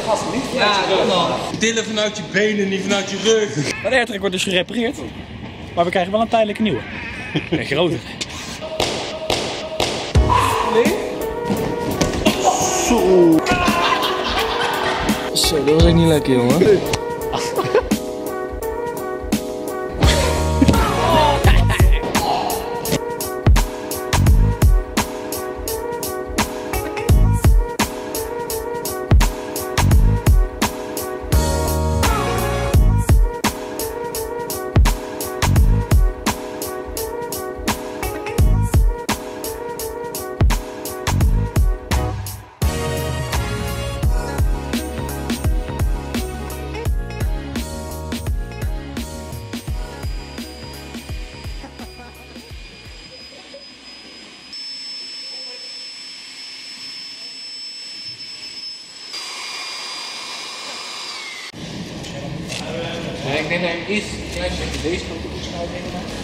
gasten niet vanuit je rug. Tillen vanuit je benen, niet vanuit je rug. De airtrack wordt dus gerepareerd. Maar we krijgen wel een tijdelijke nieuwe. Een grotere. Zo, dat was echt niet lekker, jongen. Nee, ik denk dat hij eerst deze kant op moet schuiven.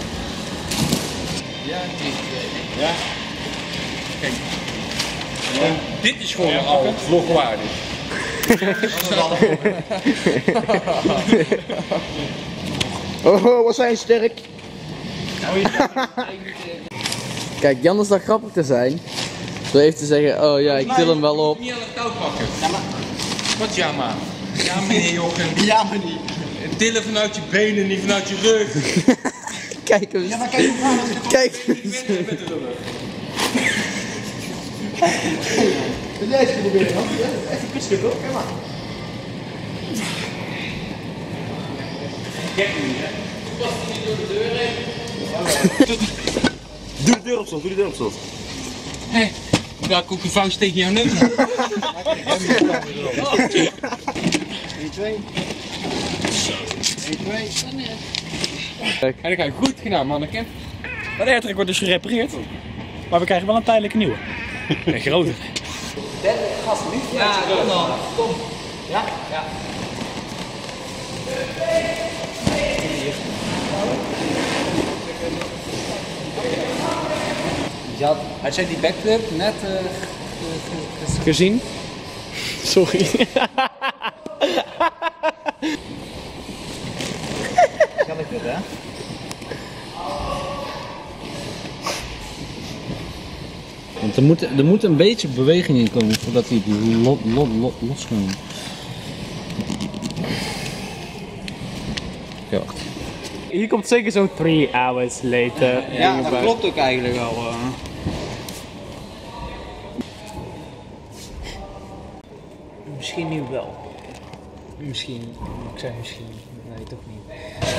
Ja, ja. Kijk. En dit is gewoon al vlogwaardig. Oh, wat zijn sterk. Kijk, Jan is dat grappig te zijn. Zo even te zeggen, oh ja, ik til hem wel op. Niet aan het touw pakken. Wat ja maar? Ja meneer Jochen. Ja, maar niet. Tillen vanuit je benen, niet vanuit je rug. Kijk eens. Ja, maar kijk hoe vaak als ik Kijk eens. Met de rug. Wil jij eens proberen, man? Echt een kusje, hoor. Kijk maar. Gek niet, hè? Past hij niet door de deur heen? Doe de deur op slot, doe de deur op slot. Hé, daar komt een vuist tegen jouw neus. 1, 2. 1, 2. En dan ga je goed gedaan, manneke. De airtrack wordt dus gerepareerd. Maar we krijgen wel een tijdelijke nieuwe. Een grotere. Derde gasten niet vanuit je rug. Kom. Ja? Ja. Ja, had jij die backflip net Gezien? Sorry. Kan ik dit, hè? Want er moet een beetje beweging in komen voordat hij los kan. Ja. Hier komt zeker zo'n 3 hours later. Ja, dat klopt ook eigenlijk wel. Misschien nu wel. Misschien. Ik zeg misschien. Nee, toch niet.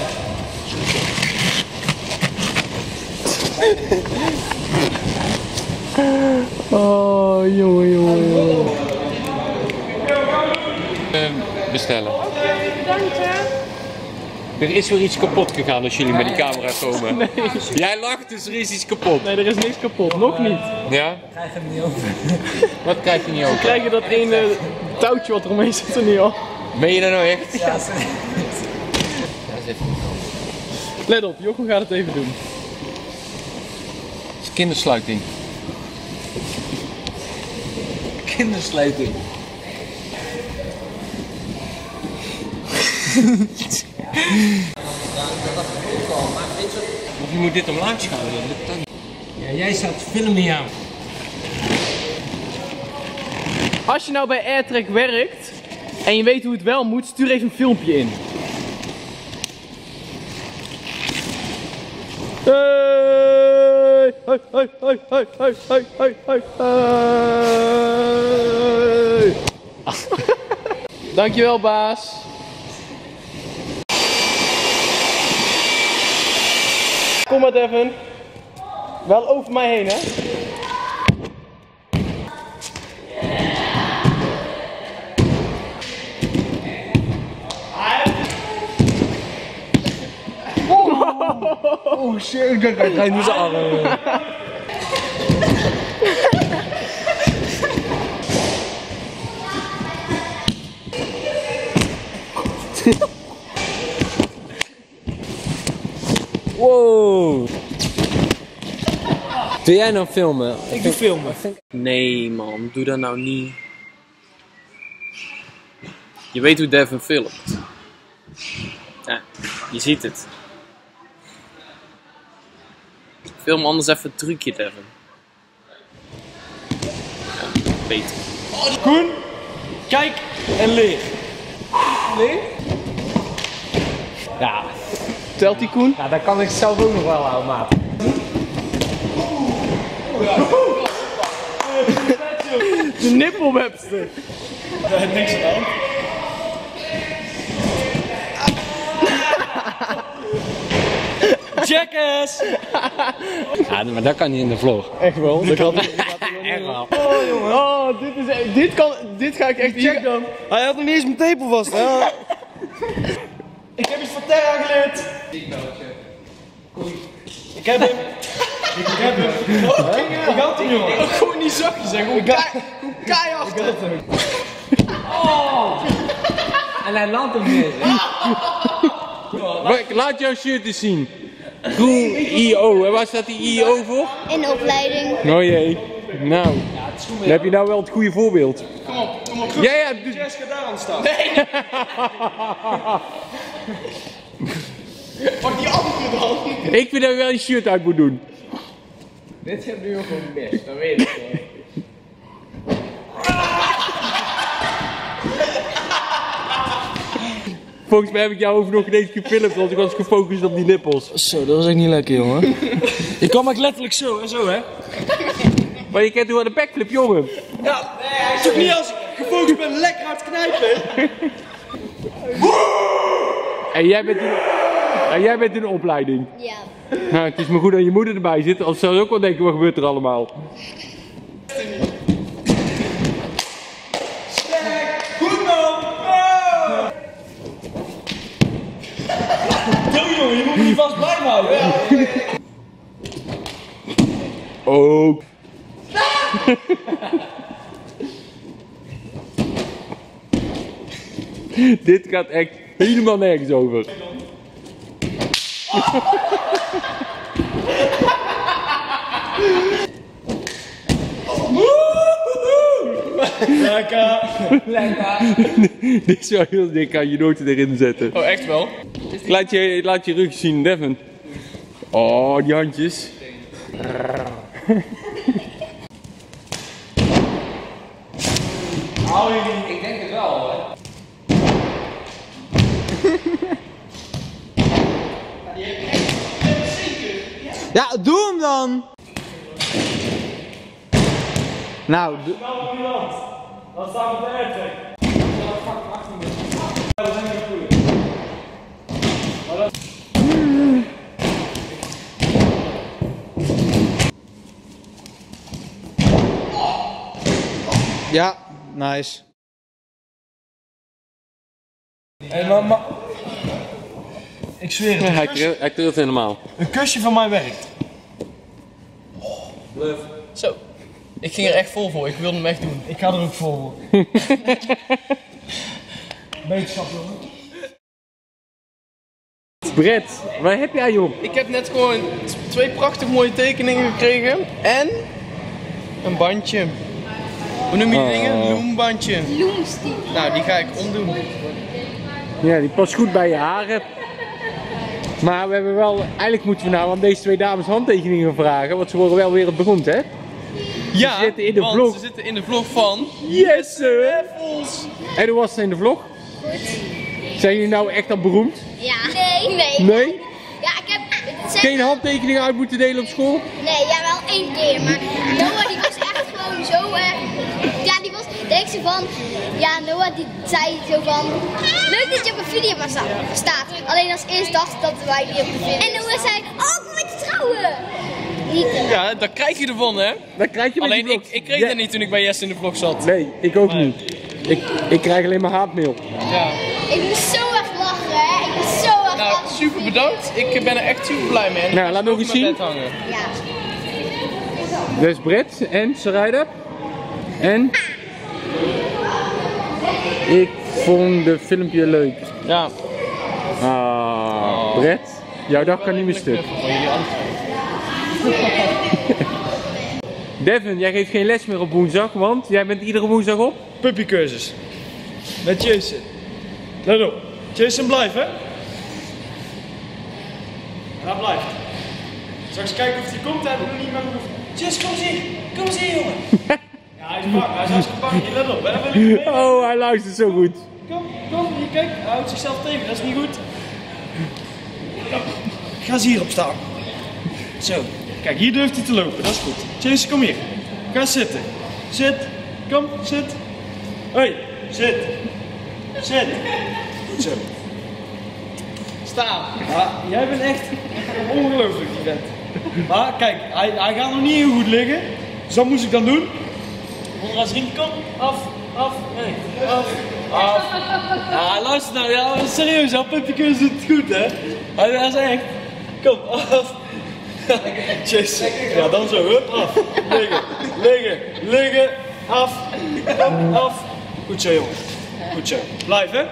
Oh, jongen. Bestellen. Er is weer iets kapot gegaan als jullie met die camera komen. Nee. Jij lacht, dus er is iets kapot. Nee, er is niks kapot. Nog niet. Ja? Krijg hem niet over. Wat krijg je niet open? Krijg je dat ene touwtje wat er omheen zit er niet al? Ben je dat nou echt? Ja, sorry. Dat is even Let op, Jochem gaat het even doen. Het is kindersluiting. Kindersluiting. Of je moet dit omlaag schouwen. Ja, jij staat filmen jou. Als je nou bij airtrack werkt en je weet hoe het wel moet, stuur even een filmpje in. Hey, hey, hey, hey, hey, hey, hey, hey, hey, hey. Dankjewel, baas. Kom maar, Devin. Wel over mij heen, hè? Oh shit, kijk, hij moet zijn armen. Wow. Doe jij nou filmen? Ik doe filmen. Nee man, doe dat nou niet. Je weet hoe Devin filmt. Ja, je ziet het. Film anders even een trucje, Devin. Ja, beter. Koen, kijk en leer. Leer? Ja. Telt die Koen? Ja, dat kan ik zelf ook nog wel houden, maat. De nippelwebster. Niks aan de hand. Jackass! Ja, maar dat kan niet in de vlog. Echt wel. Dat kan Echt wel. Oh jongen, oh, dit ga ik echt Check dan. Hij had nog niet eens mijn tepel vast. Ja. Ik heb iets van Terra geleerd. Ik heb hem. Ik heb hem. Ik had hem, jongen. Ook gewoon niet zachtjes, hè. Gewoon keihard. En hij landt hem niet eens. Laat jouw shirt eens zien. Groen IO. En waar staat die IO voor? In de opleiding. Oh jee. Nou, dan heb je nou wel het goede voorbeeld. Kom op. Ja, Jess gaat daar aan staan. Pak die andere dan. ik vind dat je wel je shirt uit moet doen. Dit heb nu ook gewoon best, dat weet ik wel. Volgens mij heb ik jou over nog ineens gefilmd, want ik was gefocust op die nippels. Zo, dat was echt niet lekker, jongen. Ik kwam ook letterlijk zo en zo, hè. Maar je kent hoe aan de backflip, jongen. Ja, het is ook niet als ik gefocust ben lekker hard knijpen. En jij bent in de opleiding. Ja. Nou, het is maar goed dat je moeder erbij zit, anders zou je ook wel denken, wat gebeurt er allemaal? Goed, man. Doe, jongen, je moet me niet vast blijven houden. Ook. Dit gaat echt helemaal nergens over. Lekker. Dit is wel heel dik, kan je nooit erin zetten. Oh, echt wel? Laat je rug zien, Devin. Oh, die handjes. Ik denk het wel, hoor. Ja, doe hem dan. Nou, wat staat op de airtag? Ja, nice. Hey, maar ik zweer het, Hij trilt helemaal. een kusje van mij werkt. Zo. Ik ging er echt vol voor, ik wilde hem echt doen. Ik ga er ook voor. Wetenschap, jongen. Brett, waar heb jij joh? Ik heb net gewoon 2 prachtig mooie tekeningen gekregen en een bandje. Hoe noem je die dingen? Loembandje. Loemstiek. Nou, die ga ik omdoen. Ja, die past goed bij je haren. Maar we hebben wel, eigenlijk moeten we nou aan deze 2 dames handtekeningen vragen, want ze worden wel weer beroemd, hè? Ja, Ze zitten in de want vlog. ze zitten in de vlog van Yes, sir! Raffles. En hoe was het in de vlog? Zijn jullie nou echt al beroemd? Ja. Nee. Nee? Ja, ik heb... het zijn- Geen handtekeningen uit moeten delen op school? Nee, ja, wel 1 keer. Maar Noah die was echt gewoon zo... ja, die was... Denk ze van... Ja, Noah die zei zo van... Leuk dat je op een video maar staat. Alleen als eerst dacht ik dat wij niet op de video. En Noah zei... Oh, ik moet met je trouwen. Niet. Ja, daar krijg je ervan, hè? Dat krijg je met Alleen die vlog. ik kreeg Ja. dat niet toen ik bij Jess in de vlog zat. Nee, ik ook niet. Ik krijg alleen maar haatmail. Ja. Ik moest zo erg lachen, hè. Ik moest zo erg Nou, lachen. super bedankt. Ik ben er echt super blij mee. En ik Nou, ga laat ze nog ook eens in mijn zien. bed hangen. Ja. Dus Brett en Sarayda. En? Ik vond de filmpje leuk. Ja. Brett, jouw dag kan niet meer stuk. Devin, jij geeft geen les meer op woensdag, want jij bent iedere woensdag op? Puppycursus. Met Jason. Let op. Jason, blijf hè. Ja, blijf. Straks kijken of hij komt, hebben we nog niet meer gehoefd. Jason, kom eens hier. Kom eens hier, jongen. Ja, hij is bang. Hij is hartstikke bang. Let op, hè. Wil je mee? Oh, hij luistert zo goed. Kom, hier, kijk. Hij houdt zichzelf tegen, dat is niet goed. Ga eens hierop staan. Zo. Kijk, hier durft hij te lopen, dat is goed. Jason, kom hier. Ga zitten. Zit. Kom, zit. Hoi, zit. Zit. Goed zo. Staan. Ja, jij bent echt ongelooflijk, die vent. Maar kijk, hij gaat nog niet heel goed liggen. Dus wat moest ik dan doen? Onderaan zijn riem, kom, af, nee, af. Ja, luister nou, ja, serieus, al Puppykus doet het goed, hè? Hij is echt, kom, af. Jason, ja dan zo, hup, af. Liggen, af, kom, af. Goed zo, jongen. Goed zo. Blijf, hè?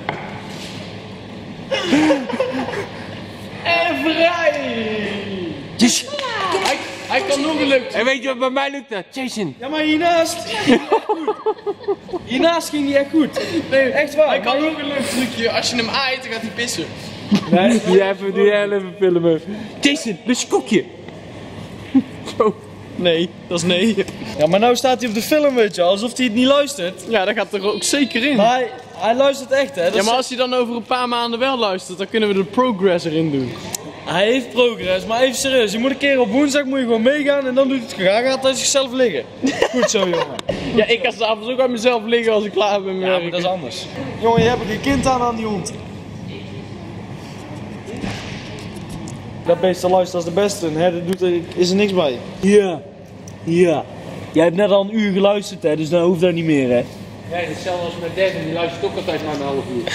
En vrij! Yes. Hij kan nog gelukt. En weet je wat bij mij lukt dat? Jason. Ja, maar hiernaast ging hij echt goed. Hiernaast ging hij echt goed. Nee, echt waar. Hij kan nog een leuk trucje. Als je hem aait, dan gaat hij pissen. Nee, die even filmen. Jason, dus koekje. Zo. Nee, dat is nee. Ja, maar nou staat hij op de film, weet je, alsof hij het niet luistert. Ja, dat gaat er ook zeker in. Maar hij luistert echt, hè. Dat Ja, is- maar als hij dan over een paar maanden wel luistert, dan kunnen we de progress erin doen. Hij heeft progress, maar even serieus. Je moet een keer op woensdag moet je gewoon meegaan en dan doet het goed. Hij gaat uit zichzelf liggen. Goed zo, jongen. Ja, ik ga s'avonds ook aan mezelf liggen als ik klaar ben met Ja, maar werken. dat is anders. Jongen, je hebt er geen kind aan die hond. Dat beest te luisteren als de beste. Hè, is er niks bij. Ja. Jij hebt net al een uur geluisterd, hè, dus dan hoeft dat niet meer, hè. Ja, hetzelfde als met Devin, die luistert ook altijd maar een half uur.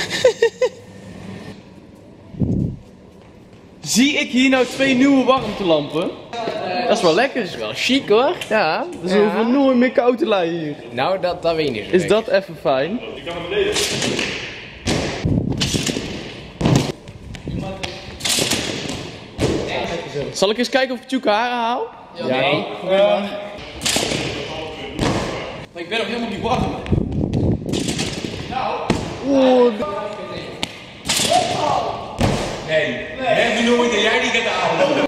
Zie ik hier nou 2 nieuwe warmtelampen? Dat is wel lekker. Dat is wel chic hoor. Ja, dus we hoeven nooit meer koud te lijden hier. Nou, dat weet ik niet. Is dat even fijn? Zal ik eens kijken of ik Tjoeke haren haal? Nee. Maar ik ben nog helemaal niet warm. Heb je nooit dat jij die gaat halen?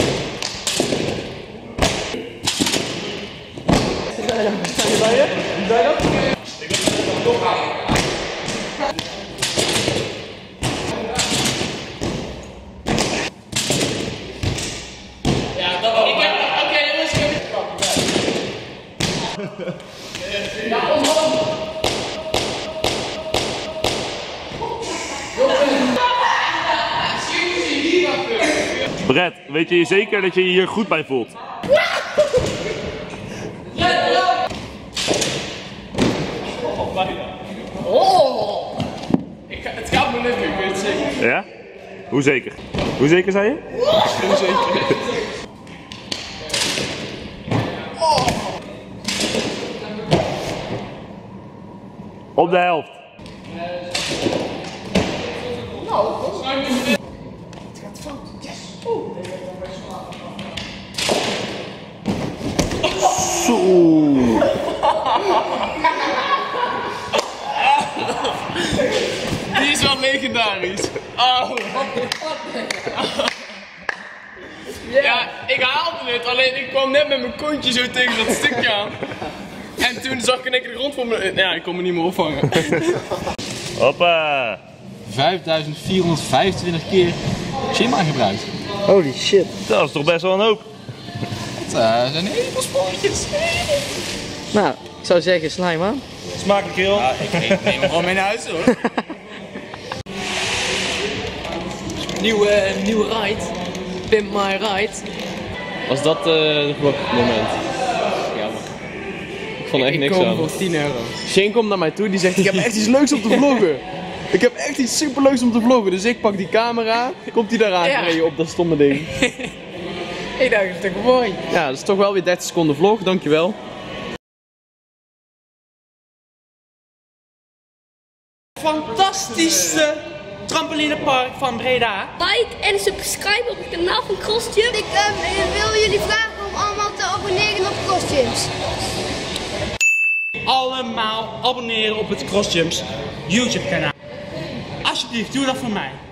Brett, weet je zeker dat je je hier goed bij voelt? Het gaat me lukken, ik weet het zeker. Ja? Hoe zeker? Hoe zeker zei je? Hoe zeker? Op de helft. Die is wel legendarisch. Oh. Ja, ik haalde het, alleen ik kwam net met mijn kontje zo tegen dat stukje aan. En toen zag ik in één keer de grond voor me. Ja, ik kon me niet meer opvangen. Hoppa. 5425 keer Shimma gebruikt. Holy shit. Dat is toch best wel een hoop. Dat zijn heel spolletjes. Nou, ik zou zeggen, slijm aan. Smakelijk, joh. Ik neem hem gewoon mee naar huis hoor. Nieuwe ride. Pimp my ride. Was dat het moment? Jammer. Ik vond er echt niks Ik koop aan. voor 10 euro. Shane komt naar mij toe, die zegt ik heb echt iets leuks om te vloggen. Ik heb echt iets superleuks om te vloggen. Dus ik pak die camera, komt hij daar aangereden op dat stomme ding. Ik dacht, dat is toch mooi. Ja, dat is toch wel weer 30 seconden vlog, dankjewel. Fantastische trampolinepark van Breda. Like en subscribe op het kanaal van Costume. Ik wil jullie vragen om allemaal te abonneren op Costumes. Allemaal abonneren op het Crossjumps YouTube kanaal. Alsjeblieft, doe dat voor mij.